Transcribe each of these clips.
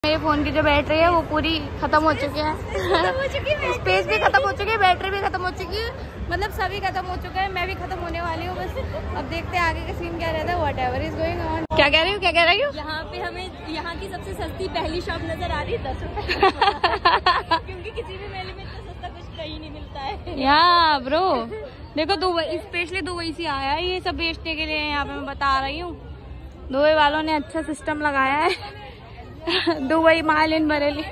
मेरे फोन की जो बैटरी है वो पूरी खत्म हो चुकी है। स्पेस भी खत्म हो चुकी है, बैटरी भी खत्म हो चुकी है, मतलब सभी खत्म हो चुका है। मैं भी खत्म होने वाली हूँ बस। अब देखते हैं आगे का सीन क्या रहता है। Whatever is going on. क्या कह रही हूँ, क्या कह रही हूँ? यहाँ पे हमें यहाँ की सबसे सस्ती पहली शॉप नजर आ रही है 10 रुपए क्योंकि किसी भी मेले में इतना सस्ता कुछ कहीं नहीं मिलता है। या ब्रो देखो, दुबई स्पेशली दुबई से आया है ये सब बेचने के लिए। यहाँ पे मैं बता रही हूँ, दुबई वालों ने अच्छा सिस्टम लगाया है। Dubai mall in Bareilly.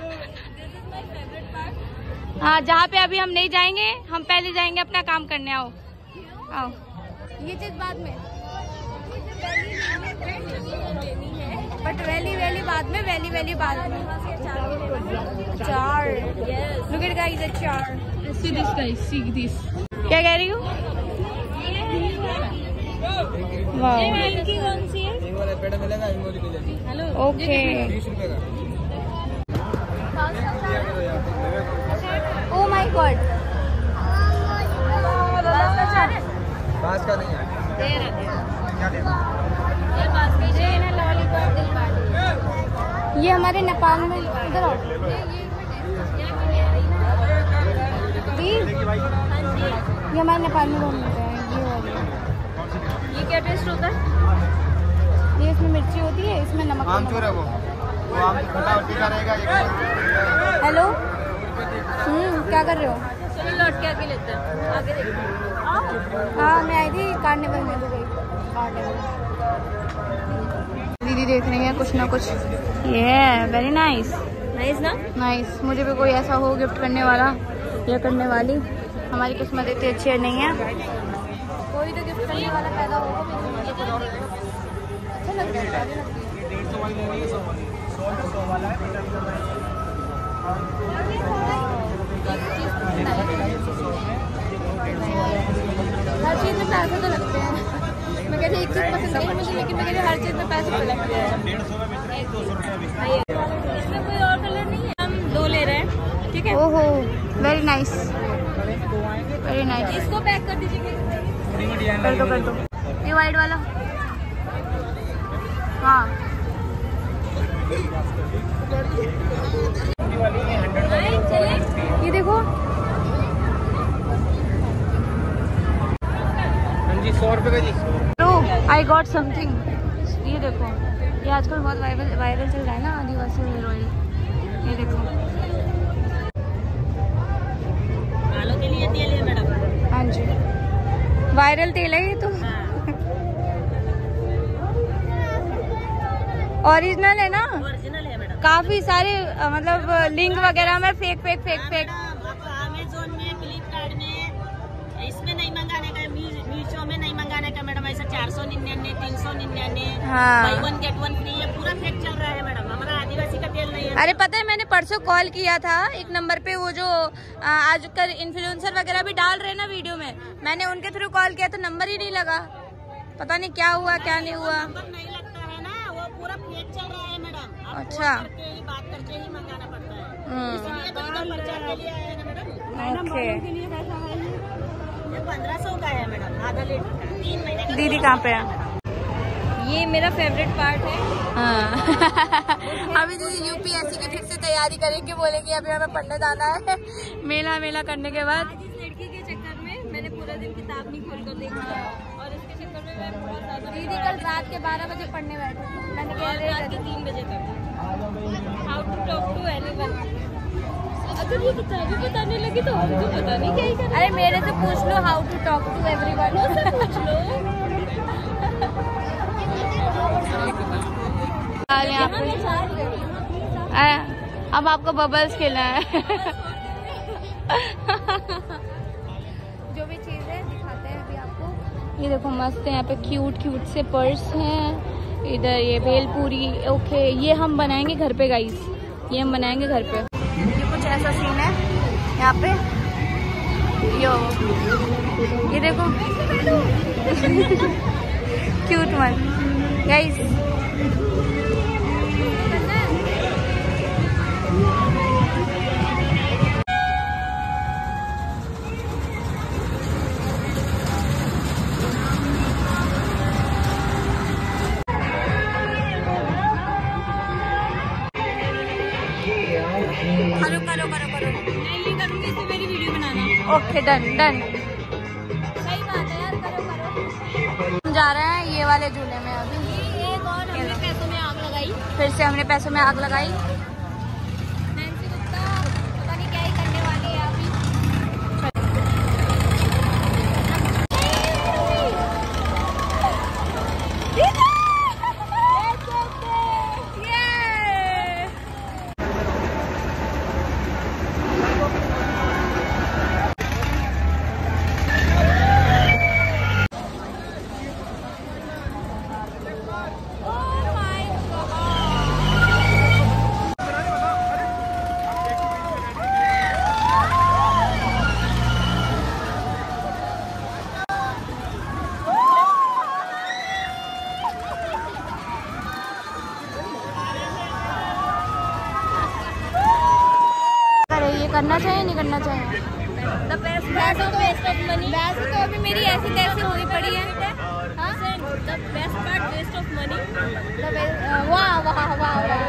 हाँ, जहाँ पे अभी हम नहीं जाएंगे, हम पहले जाएंगे अपना काम करने। आओ आओ, ये चीज बाद में, बट वैली बाद में, वैली बाद में। चार, लुक एट गाइस, चार। See this guys, see this. क्या कह रही हूँ? कौन सी है? ओके। ओ माय गॉड, बास का नहीं है। ये हमारे नेपाल में इधर आओ। ये हमारे नेपाल में बहुत मिलता है। ये क्या टेस्ट होता है? ये इसमें मिर्ची होती है, इसमें नमक। आमचूर है वो आम खट्टा और तीखा रहेगा। हेलो, क्या कर रहे हो? चलो लौट के आके लेते हैं, आगे देखते हैं। हाँ, मैं आई थी कार्निवल में, दुबई कार्निवल। दीदी देख रही है कुछ ना कुछ। ये वेरी नाइस, नाइस ना? नाइस। मुझे भी कोई ऐसा हो गिफ्ट करने वाला या करने वाली। हमारी किस्मत इतनी अच्छी नहीं है। कोई तो गिफ्ट करने वाला पैदा होगा। अच्छा लग रहा है। हर चीज में पैसे तो लगते हैं। मैं कहती एक चीज पसंद नहीं मुझे, लेकिन मैं कहती हर चीज में पैसे तो लगते हैं। इसमें कोई और कलर नहीं है, हम 2 ले रहे हैं, ठीक है? ओहो, वेरी नाइस, वेरी नाइस। इसको पैक कर दीजिए। कर दो। ये वाइट वाला। हाँ, ये देखो। हाँ जी, 100 रुपए का जी। I got something. ये देखो, ये आजकल बहुत वायरल चल रहा है ना, आदिवासी हेयर ऑयल। ये देखो, बालों के लिए तेल है मैडम। हाँ जी, वायरल तेल है ये तो। ओरिजिनल है ना? ओरिजिनल है मैडम। काफी सारे मतलब लिंक वगैरह में फेक। अमेज़न में, फ्लिपकार्ट में, इसमें नहीं मंगाने का, मीशो में नहीं मंगाने का मैडम। ऐसा 499, 399, हाँ। बाय 1 गेट 1 फ्री, ये पूरा फेक चल रहा है मैडम। हमारा आदिवासी का तेल नहीं है। अरे पता है, मैंने परसों कॉल किया था एक नंबर पे, वो जो आजकल इन्फ्लुएंसर वगैरह भी डाल रहे हैं ना वीडियो में, मैंने उनके थ्रू कॉल किया तो नंबर ही नहीं लगा। पता नहीं क्या हुआ क्या नहीं हुआ। नंबर नहीं लगता है ना, वो पूरा फेक चल रहा है मैडम। अच्छा, बात करके ही मंगाना पड़ता है, इसलिए तो इधर प्रचार के लिए आया है ना मैडम। ओके। ये 1500 का है मैडम, आधा लीटर का, 3 महीने का। दीदी कहाँ पे है? ये मेरा फेवरेट पार्ट है। हाँ। अभी दीदी यूपीएससी की फिर से तैयारी करेंगे, बोलेंगे अभी हमें पढ़ने जाना है। मेला करने के बाद। आज इस लड़की के चक्कर में मैंने पूरा दिन किताब नहीं खोल कर देखी है, और इसके चक्कर में मैं बहुत ज्यादा। दीदी कल रात के 12 बजे पढ़ने बैठी, मैंने कहा रात के 3 बजे तक। How to talk to animal. अगर ये किताबें बताने लगी तो हम तो पता नहीं क्या ही करें। अरे मेरे से पूछ लो, how to talk to everyone. उससे पूछ लो। यहाँ पे अब आपको बबल्स खेलना है। जो भी चीज है दिखाते हैं अभी आपको। ये देखो मस्त है, यहाँ पे क्यूट से पर्स हैं। इधर ये भेलपूरी। ओके, ये हम बनाएंगे घर पे गाइस, ये हम बनाएंगे घर पे। ये कुछ ऐसा सीन है यहाँ पे। ये देखो क्यूट वन गाइस। करो करो करो करो। मैं ये करूँगी तो मेरी वीडियो बनाना। Okay done done. सही बात है यार, करो करो। हम जा रहे हैं ये वाले झूले में अभी। एक और हमने पैसों में आग लगाई। फिर से हमने पैसों में आग लगाई। नैन्सी गुप्ता पता नहीं क्या ही करने वाली है अभी। करना चाहिए नहीं करना चाहिए? The best of money। वैसे तो अभी मेरी ऐसी तैसी हुई पड़ी है। The best part waste of money। वाह वाह वाह वाह।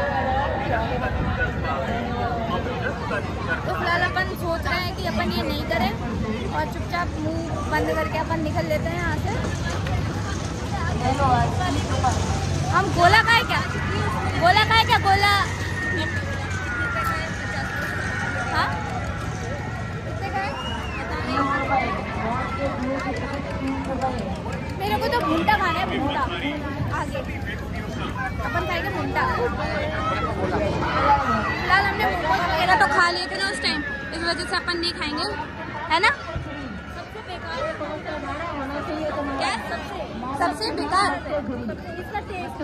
तो फिलहाल अपन सोच रहे हैं कि अपन ये नहीं करें और चुपचाप मुंह बंद करके अपन निकल लेते हैं यहाँ से। हम गोला खाए क्या? गोला खाए क्या? गोला हाँ? मेरे को तो भुंटा खाना है, भुंटा। आगे अपन खाएंगे भुंटा। फिलहाल हमने मोमोज वगैरह तो खा लिए थे ना उस टाइम, इस वजह से अपन नहीं खाएंगे, है ना? सबसे बेकार क्या? सबसे बेकार इसका टेस्ट।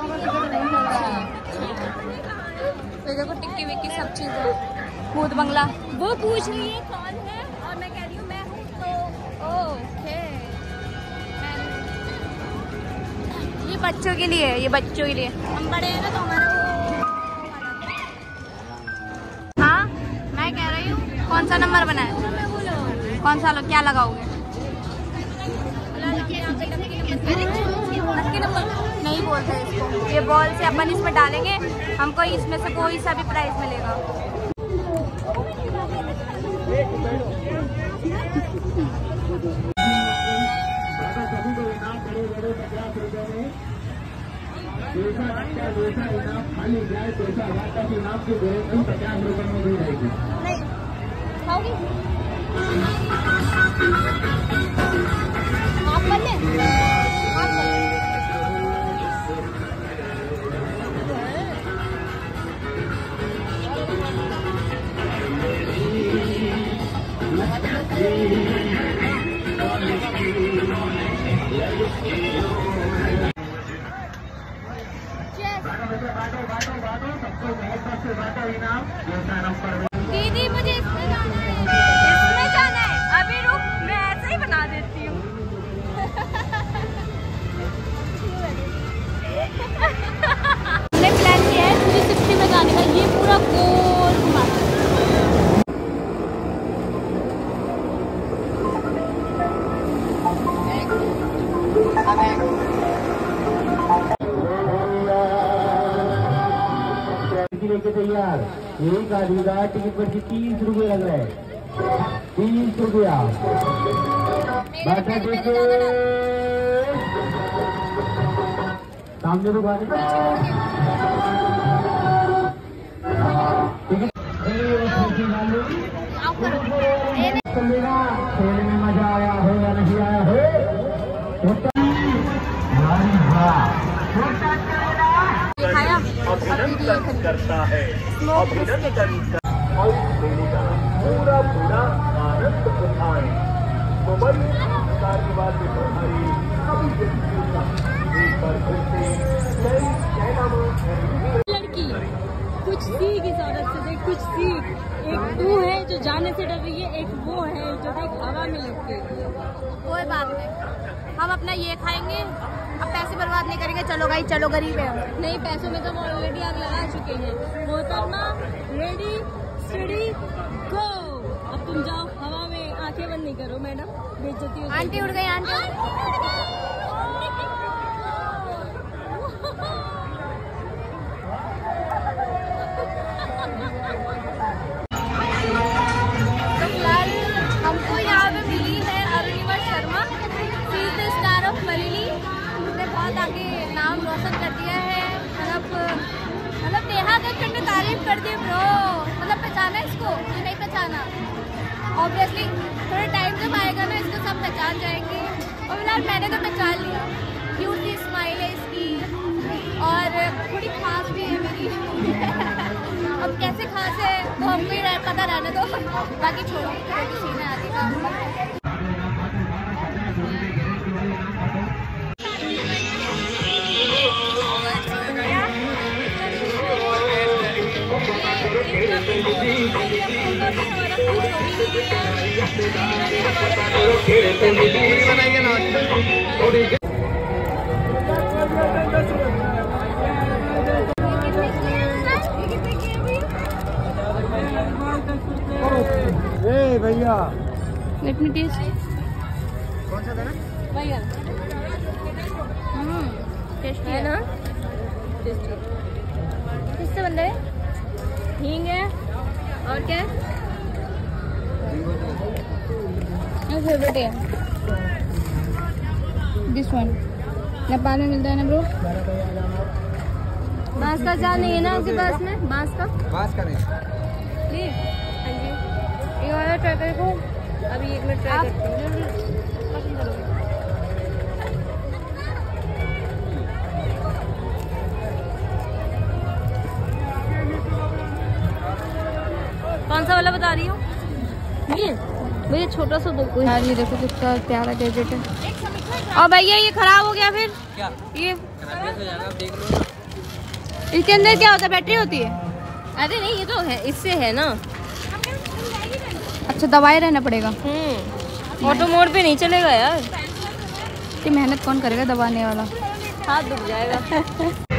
तो देखो टिक्की विक्की सब चीज़ है। भूत बंगला। वो पूछ रही है कौन है और मैं कह रही हूँ मैं हूँ। तो ओके, ये बच्चों के लिए है, ये बच्चों के लिए। हम बड़े हैं ना तो हमारा हाँ मैं कह रही हूँ कौन सा नंबर बना है? कौन सा क्या लगाओगे? नहीं बोलते इसको। ये बॉल से अपन इसमें डालेंगे, हमको इसमें से कोई सा भी प्राइज मिलेगा। नहीं खाओगी आप कर ले। दीदी मुझे इसमें जाना है, इसमें जाना है। अभी रुक, मैं ऐसे ही बना देती हूँ। हमने प्लान किया है 360 में जाने का, ये पूरा गोल घुमा। लेके तैयार। एक आदमी का टिकट पर 30 रुपये लग रहे हैं। 30 रुपया। सामने दुकान खेल में मजा आया हो या नहीं आया हो? खाया अभिनंदन करता है, अभिनंदन और मेले का पूरा पूरा आनंद उठाएं। मोबाइल कार्यवाद में तुम्हारी सभी व्यक्तियों का एक बार फिर से नई लड़की कुछ सीख इस औरत से देख, कुछ सीख। एक तू है जो जाने से डर रही है, एक वो है जो देख हवा में लटकी है। कोई बात नहीं, हम अपना ये खाएंगे, अब पैसे बर्बाद नहीं करेंगे। चलो भाई चलो, गरीब है हम। नहीं, पैसों में तो हम ऑलरेडी आग लगा चुके हैं। मोहतरमा रेडी स्टडी गो। अब तुम जाओ, हवा में आंखें बंद नहीं करो मैडम, बेइज्जती हो जाएगी। आंटी उड़ गई, आंटी। कर दी ब्रो। मतलब पहचाना इसको या नहीं पहचाना? ऑब्वियसली थोड़ा टाइम जब आएगा ना इसको सब पहचान जाएंगे। और फिलहाल मैंने तो पहचान लिया। क्यूट सी स्माइल है इसकी और थोड़ी खास भी है मेरी। अब कैसे खास है तो हमको ही पता रहने दो, बाकी छोड़ो सीन है आगे का। बनाइए ना। भैया लेट मी टेस्ट। कौन सा देना? भैया टेस्टी है ना, किससे बन रहा है? हींग है और क्या है? मेरा फेवरेट है दिस वन। नेपाल में मिलता है ना ब्रो? बांस का अचार नहीं है ना आपके पास में? बांस का बांस का नहीं। जी हाँ जी, ये वाला ट्राई करो। अभी एक मिनट ट्राई करते हैं। पसंद करोगे? कौन सा वाला बता रही हो? ये भैया छोटा सा दो कोई। यार ये देखो कितना प्यारा गैजेट है। और भैया ये खराब हो गया फिर क्या? ये खराब हो जाएगा, देख लो ना। इसके अंदर क्या होता है? बैटरी होती है? अरे नहीं, ये तो है, इससे है ना। अच्छा दबाए रहना पड़ेगा। ऑटो मोड पे नहीं चलेगा यार, ये मेहनत कौन करेगा दबाने वाला? हाथ दुख जाएगा।